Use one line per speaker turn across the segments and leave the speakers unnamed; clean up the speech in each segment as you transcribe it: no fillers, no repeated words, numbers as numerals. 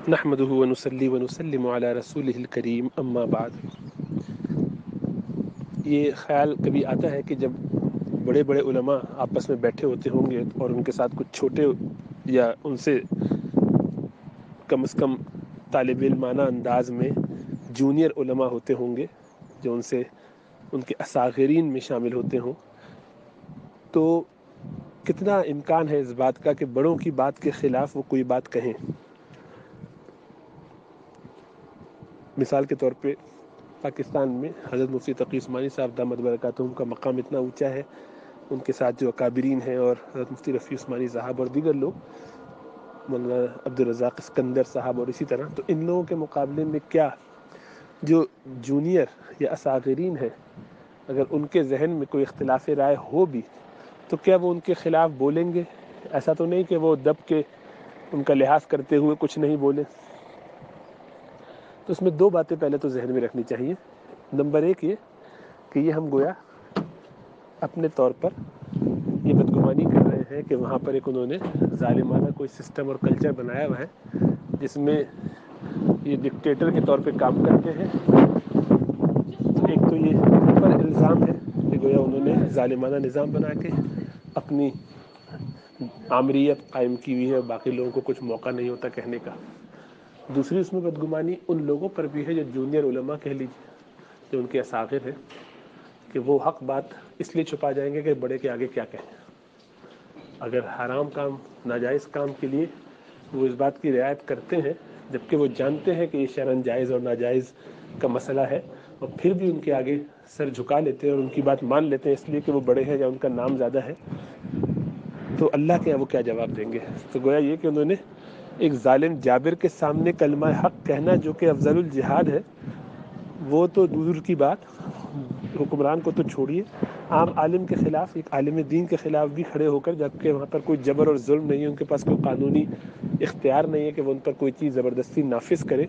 نحمده ونصلي ونسلم على رسوله الکریم اما بعد۔ یہ خیال کبھی آتا ہے کہ جب بڑے بڑے علماء آپس میں بیٹھے ہوتے ہوں گے اور ان کے ساتھ کچھ چھوٹے یا ان سے کم از کم طالب علمانہ انداز میں جونیئر علماء ہوتے ہوں گے جو ان کے اصاغرین میں شامل ہوتے ہوں، تو کتنا امکان ہے اس بات کا کہ بڑوں کی بات کے خلاف وہ کوئی بات کہیں۔ مثال کے طور پہ پاکستان میں حضرت مفتی تقی عثمانی صاحب دامت برکاتہم کا مقام اتنا اونچا ہے، ان کے ساتھ جو اکابرین ہیں اور حضرت مفتی رفیع عثمانی صاحب اور دیگر لوگ، مولانا عبدالرزاق اسکندر صاحب اور اسی طرح، تو ان لوگوں کے مقابلے میں کیا جو جونیئر یا اصاغرین ہیں، اگر ان کے ذہن میں کوئی اختلاف رائے ہو بھی تو کیا وہ ان کے خلاف بولیں گے؟ ایسا تو نہیں کہ وہ دب کے ان کا لحاظ کرتے ہوئے کچھ نہیں بولیں۔ تو اس میں دو باتیں پہلے تو ذہن میں رکھنی چاہیے۔ نمبر ایک یہ کہ یہ ہم گویا اپنے طور پر یہ بدگمانی کر رہے ہیں کہ وہاں پر ایک انہوں نے ظالمانہ کوئی سسٹم اور کلچر بنایا ہوا ہے جس میں یہ ڈکٹیٹر کے طور پہ کام کرتے ہیں۔ ایک تو یہ پر الزام ہے کہ گویا انہوں نے ظالمانہ نظام بنا کے اپنی آمریت قائم کی ہوئی ہے، باقی لوگوں کو کچھ موقع نہیں ہوتا کہنے کا۔ دوسری اس میں بدگمانی ان لوگوں پر بھی ہے جو جونیئر علماء کہہ لیجیے، جو ان کے اصاغر ہیں، کہ وہ حق بات اس لیے چھپا جائیں گے کہ بڑے کے آگے کیا کہیں۔ اگر حرام کام، ناجائز کام کے لیے وہ اس بات کی رعایت کرتے ہیں جبکہ وہ جانتے ہیں کہ یہ شرعاً جائز اور ناجائز کا مسئلہ ہے، اور پھر بھی ان کے آگے سر جھکا لیتے ہیں اور ان کی بات مان لیتے ہیں اس لیے کہ وہ بڑے ہیں یا ان کا نام زیادہ ہے، تو اللہ کے وہ کیا جواب دیں گے؟ تو گویا یہ کہ انہوں نے ایک ظالم جابر کے سامنے کلمہ حق کہنا جو کہ افضل الجہاد ہے، وہ تو دور کی بات، حکمران کو تو چھوڑیے، عام عالم کے خلاف، ایک عالم دین کے خلاف بھی کھڑے ہو کر، جبکہ وہاں پر کوئی جبر اور ظلم نہیں ہے، ان کے پاس کوئی قانونی اختیار نہیں ہے کہ وہ ان پر کوئی چیز زبردستی نافذ کرے،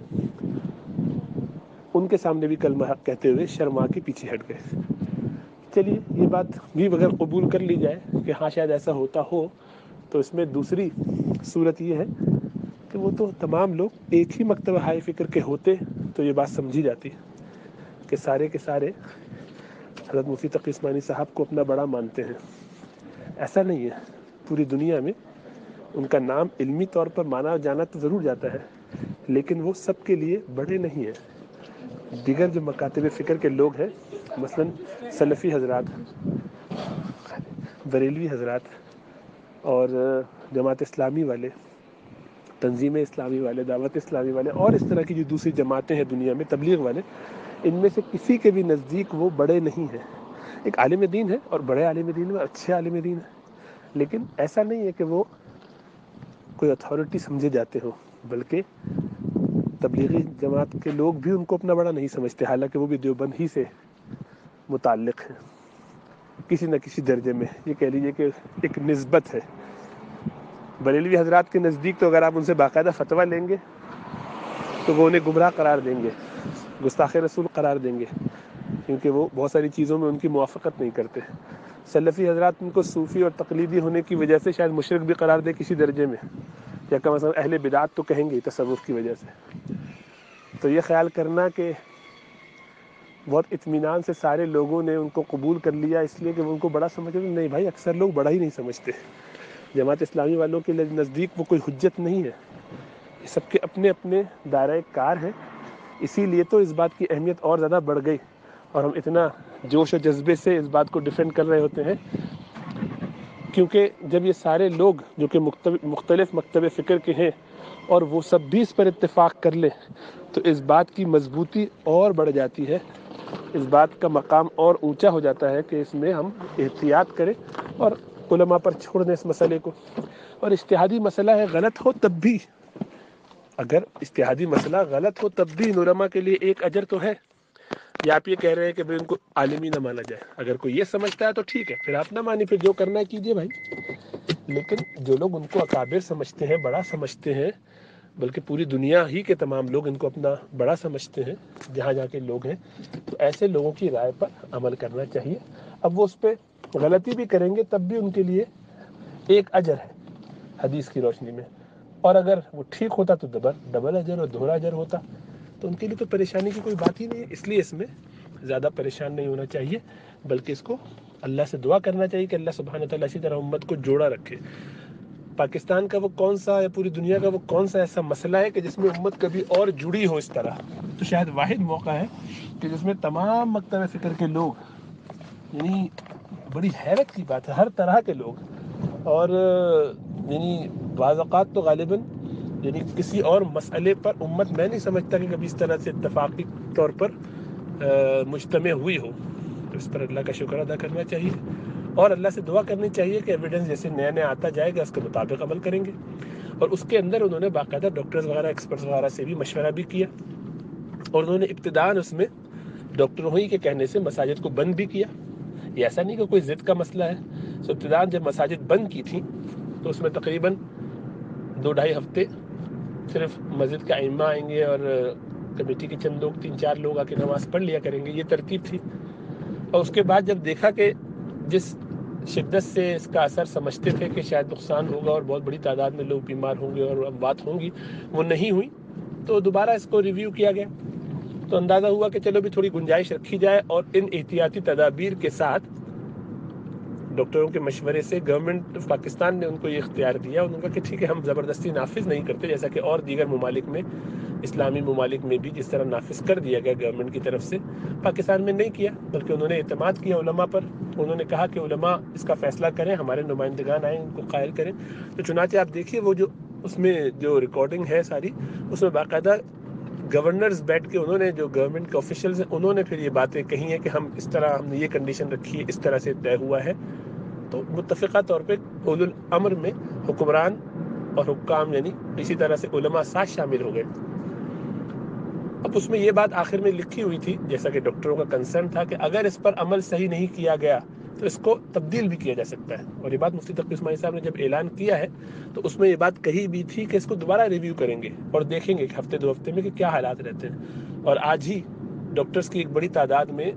ان کے سامنے بھی کلمہ حق کہتے ہوئے شرما کے پیچھے ہٹ گئے۔ چلیے یہ بات بھی اگر قبول کر لی جائے کہ ہاں شاید ایسا ہوتا ہو، تو اس میں دوسری صورت یہ ہے کہ وہ تو تمام لوگ ایک ہی مکتبہ ہائے فکر کے ہوتے تو یہ بات سمجھی جاتی کہ سارے کے سارے حضرت مفتی تقی عثمانی صاحب کو اپنا بڑا مانتے ہیں۔ ایسا نہیں ہے، پوری دنیا میں ان کا نام علمی طور پر مانا جانا تو ضرور جاتا ہے، لیکن وہ سب کے لیے بڑے نہیں ہیں۔ دیگر جو مکاتب فکر کے لوگ ہیں، مثلا سلفی حضرات، بریلوی حضرات اور جماعت اسلامی والے، تنظیم اسلامی والے، دعوت اسلامی والے اور اس طرح کی جو دوسری جماعتیں ہیں دنیا میں، تبلیغ والے، ان میں سے کسی کے بھی نزدیک وہ بڑے نہیں ہیں۔ ایک عالم دین ہے اور بڑے عالم دین میں اچھے عالم دین ہیں، لیکن ایسا نہیں ہے کہ وہ کوئی اتھارٹی سمجھے جاتے ہوں، بلکہ تبلیغی جماعت کے لوگ بھی ان کو اپنا بڑا نہیں سمجھتے، حالانکہ وہ بھی دیوبند ہی سے متعلق ہیں کسی نہ کسی درجے میں۔ یہ کہہ لیجیے کہ ایک نسبت ہے۔ بریلوی حضرات کے نزدیک تو اگر آپ ان سے باقاعدہ فتویٰ لیں گے تو وہ انہیں گمراہ قرار دیں گے، گستاخ رسول قرار دیں گے، کیونکہ وہ بہت ساری چیزوں میں ان کی موافقت نہیں کرتے۔ سلفی حضرات ان کو صوفی اور تقلیدی ہونے کی وجہ سے شاید مشرک بھی قرار دے کسی درجے میں، یا کم از کم اہل بدعت تو کہیں گے تصوف کی وجہ سے۔ تو یہ خیال کرنا کہ بہت اطمینان سے سارے لوگوں نے ان کو قبول کر لیا اس لیے کہ وہ ان کو بڑا سمجھتے، نہیں بھائی، اکثر لوگ بڑا ہی نہیں سمجھتے۔ جماعت اسلامی والوں کے نزدیک وہ کوئی حجت نہیں ہے، یہ سب کے اپنے اپنے دائرۂ کار ہیں۔ اسی لیے تو اس بات کی اہمیت اور زیادہ بڑھ گئی اور ہم اتنا جوش و جذبے سے اس بات کو ڈیفینڈ کر رہے ہوتے ہیں، کیونکہ جب یہ سارے لوگ جو کہ مختلف مکتب فکر کے ہیں اور وہ سب بھی اس پر اتفاق کر لیں تو اس بات کی مضبوطی اور بڑھ جاتی ہے، اس بات کا مقام اور اونچا ہو جاتا ہے کہ اس میں ہم احتیاط کریں اور علماء پر چھوڑ دیں اس مسئلے کو۔ اور اجتہادی مسئلہ ہے، غلط ہو تب بھی، اگر اجتہادی مسئلہ غلط ہو تب بھی ان علماء کے لیے ایک اجر تو ہے۔ یا آپ یہ کہہ رہے ہیں کہ بھائی ان کو عالمی نہ مانا جائے؟ اگر کوئی یہ سمجھتا ہے تو ٹھیک ہے، پھر آپ نہ مانی، پھر جو کرنا ہے کیجیے بھائی۔ لیکن جو لوگ ان کو اکابر سمجھتے ہیں، بڑا سمجھتے ہیں، بلکہ پوری دنیا ہی کے تمام لوگ ان کو اپنا بڑا سمجھتے ہیں جہاں جہاں کے لوگ ہیں، تو ایسے لوگوں کی رائے پر عمل کرنا چاہیے۔ اب وہ اس پہ غلطی بھی کریں گے تب بھی ان کے لیے ایک اجر ہے حدیث کی روشنی میں، اور اگر وہ ٹھیک ہوتا تو ڈبل اجر اور دوہرا اجر ہوتا. تو ان کے لیے تو پریشانی کی کوئی بات ہی نہیں ہے. اس لیے اس میں زیادہ پریشان نہیں ہونا چاہیے، بلکہ اس کو اللہ سے دعا کرنا چاہیے کہ اللہ سبحانہ وتعالیٰ اسی طرح امت کو جوڑا رکھے. پاکستان کا وہ کون سا یا پوری دنیا کا وہ کون سا ایسا مسئلہ ہے کہ جس میں امت کبھی اور جڑی ہو اس طرح؟ تو شاید واحد موقع ہے کہ جس میں تمام مکتب فکر کے لوگ، یعنی بڑی حیرت کی بات ہے، ہر طرح کے لوگ، اور یعنی بعض اوقات تو غالباً یعنی کسی اور مسئلے پر امت میں نہیں سمجھتا کہ کبھی اس طرح سے اتفاقی طور پر مجتمع ہوئی ہو. تو اس پر اللہ کا شکر ادا کرنا چاہیے اور اللہ سے دعا کرنی چاہیے کہ ایویڈنس جیسے نیا نیا آتا جائے گا اس کے مطابق عمل کریں گے. اور اس کے اندر انہوں نے باقاعدہ ڈاکٹرز وغیرہ، ایکسپرٹس وغیرہ سے بھی مشورہ بھی کیا، اور انہوں نے ابتداءً اس میں ڈاکٹروں ہی کے کہنے سے مساجد کو بند بھی کیا. یہ ایسا نہیں کہ کوئی ضد کا مسئلہ ہے. سو ابتداءً جب مساجد بند کی تھیں تو اس میں تقریباً 2-2.5 ہفتے صرف مسجد کا ائمہ آئیں گے اور کمیٹی کے چند لوگ 3-4 لوگ آ کے نماز پڑھ لیا کریں گے، یہ ترتیب تھی. اور اس کے بعد جب دیکھا کہ جس شدت سے اس کا اثر سمجھتے تھے کہ شاید نقصان ہوگا اور بہت بڑی تعداد میں لوگ بیمار ہوں گے اور اموات ہوں گی، وہ نہیں ہوئی، تو دوبارہ اس کو ریویو کیا گیا. تو اندازہ ہوا کہ چلو بھی تھوڑی گنجائش رکھی جائے، اور ان احتیاطی تدابیر کے ساتھ ڈاکٹروں کے مشورے سے گورنمنٹ پاکستان نے ان کو یہ اختیار دیا. انہوں نے کہا کہ ٹھیک ہے، ہم زبردستی نافذ نہیں کرتے، جیسا کہ اور دیگر ممالک میں، اسلامی ممالک میں بھی جس طرح نافذ کر دیا گیا گورنمنٹ کی طرف سے، پاکستان میں نہیں کیا، بلکہ انہوں نے اعتماد کیا علماء پر. انہوں نے کہا کہ علماء اس کا فیصلہ کریں، ہمارے نمائندگان آئیں، ان کو قائل کریں. تو چنانچہ آپ دیکھیے وہ جو اس میں جو ریکارڈنگ ہے ساری، اس میں باقاعدہ گورنرز بیٹھ کے انہوں نے، جو گورنمنٹ کے آفیشلز ہیں، انہوں نے پھر یہ باتیں کہی ہیں کہ ہم اس طرح، ہم نے یہ کنڈیشن رکھی ہے، اس طرح سے طے ہوا ہے. تو متفقہ طور پہ اولو الامر میں حکمران اور حکام، یعنی اسی طرح سے علماء ساتھ شامل ہو گئے. اب اس میں یہ بات آخر میں لکھی ہوئی تھی، جیسا کہ ڈاکٹروں کا کنسرن تھا، کہ اگر اس پر عمل صحیح نہیں کیا گیا تو اس کو تبدیل بھی کیا جا سکتا ہے. اور یہ بات مفتی تقی عثمانی صاحب نے جب اعلان کیا ہے تو اس میں یہ بات کہی بھی تھی کہ اس کو دوبارہ ریویو کریں گے اور دیکھیں گے کہ ہفتے 2 ہفتے میں کہ کیا حالات رہتے ہیں. اور آج ہی ڈاکٹرز کی ایک بڑی تعداد میں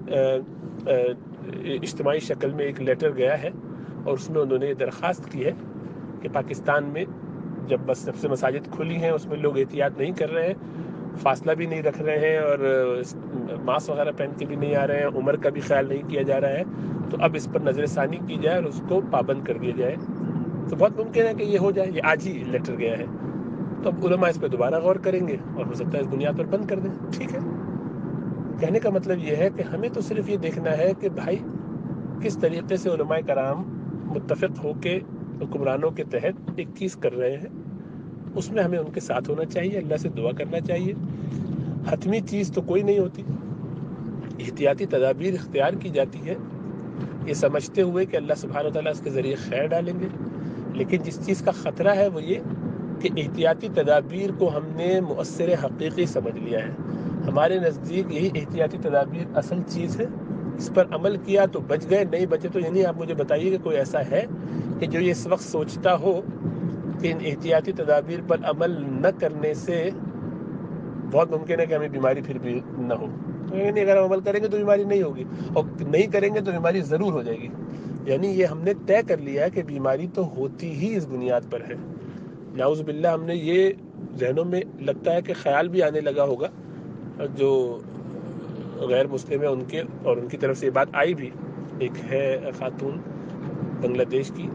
اجتماعی شکل میں ایک لیٹر گیا ہے، اور اس میں انہوں نے یہ درخواست کی ہے کہ پاکستان میں جب بس سب سے مساجد کھلی ہیں، اس میں لوگ احتیاط نہیں کر رہے ہیں، فاصلہ بھی نہیں رکھ رہے ہیں، اور ماسک وغیرہ پہن کے بھی نہیں آ رہے ہیں، عمر کا بھی خیال نہیں کیا جا رہا ہے، تو اب اس پر نظر ثانی کی جائے اور اس کو پابند کر دیا جائے. تو بہت ممکن ہے کہ یہ ہو جائے. یہ آج ہی لیٹر گیا ہے، تو اب علماء اس پہ دوبارہ غور کریں گے اور ہو سکتا ہے اس بنیاد پر بند کر دیں. ٹھیک ہے، کہنے کا مطلب یہ ہے کہ ہمیں تو صرف یہ دیکھنا ہے کہ بھائی کس طریقے سے علماء کرام متفق ہو کے حکمرانوں کے تحت ایک چیز کر رہے ہیں، اس میں ہمیں ان کے ساتھ ہونا چاہیے، اللہ سے دعا کرنا چاہیے. حتمی چیز تو کوئی نہیں ہوتی، احتیاطی تدابیر اختیار کی جاتی ہے یہ سمجھتے ہوئے کہ اللہ سبحانہ وتعالیٰ اس کے ذریعے خیر ڈالیں گے. لیکن جس چیز کا خطرہ ہے وہ یہ کہ احتیاطی تدابیر کو ہم نے مؤثر حقیقی سمجھ لیا ہے. ہمارے نزدیک یہی احتیاطی تدابیر اصل چیز ہے، اس پر عمل کیا تو بچ گئے، نہیں بچے تو یعنی آپ مجھے بتائیے کہ کوئی ایسا ہے کہ جو یہ اس وقت سوچتا ہو کہ ان احتیاطی تدابیر پر عمل نہ کرنے سے بہت ممکن ہے کہ ہمیں بیماری پھر بھی نہ ہو. یعنی اگر ہم عمل کریں گے تو بیماری نہیں ہوگی، اور نہیں کریں گے تو بیماری ضرور ہو جائے گی. یعنی یہ ہم نے طے کر لیا ہے کہ بیماری تو ہوتی ہی اس بنیاد پر ہے. نعوذ باللہ ہم نے یہ ذہنوں میں لگتا ہے کہ خیال بھی آنے لگا ہوگا، جو غیر مسلم ہیں ان کے، اور ان کی طرف سے یہ بات آئی بھی. ایک ہے خاتون بنگلہ دیش کی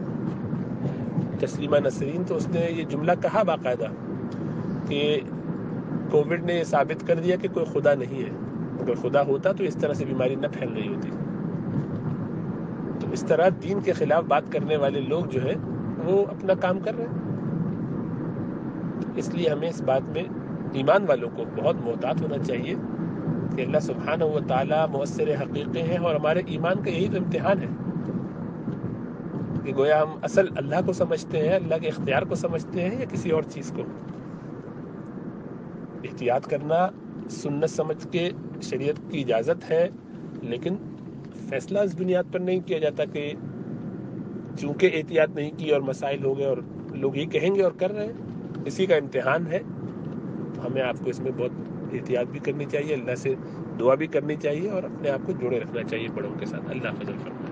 تسلیمہ نسرین، تو اس نے یہ جملہ کہا باقاعدہ کہ کووڈ نے یہ ثابت کر دیا کہ کوئی خدا نہیں ہے، اگر خدا ہوتا تو اس طرح سے بیماری نہ پھیل رہی ہوتی. تو اس طرح دین کے خلاف بات کرنے والے لوگ جو ہے وہ اپنا کام کر رہے ہیں. اس لیے ہمیں اس بات میں ایمان والوں کو بہت محتاط ہونا چاہیے کہ اللہ سبحانہ و تعالیٰ مؤثر حقیقی ہیں، اور ہمارے ایمان کا یہی تو امتحان ہے کہ گویا ہم اصل اللہ کو سمجھتے ہیں، اللہ کے اختیار کو سمجھتے ہیں، یا کسی اور چیز کو. احتیاط کرنا سنت سمجھ کے شریعت کی اجازت ہے، لیکن فیصلہ اس بنیاد پر نہیں کیا جاتا کہ چونکہ احتیاط نہیں کی اور مسائل ہو گئے اور لوگ یہ کہیں گے اور کر رہے ہیں. اسی کا امتحان ہے. ہمیں آپ کو اس میں بہت احتیاط بھی کرنی چاہیے، اللہ سے دعا بھی کرنی چاہیے، اور اپنے آپ کو جوڑے رکھنا چاہیے بڑوں کے ساتھ. اللہ فضل فرمائے.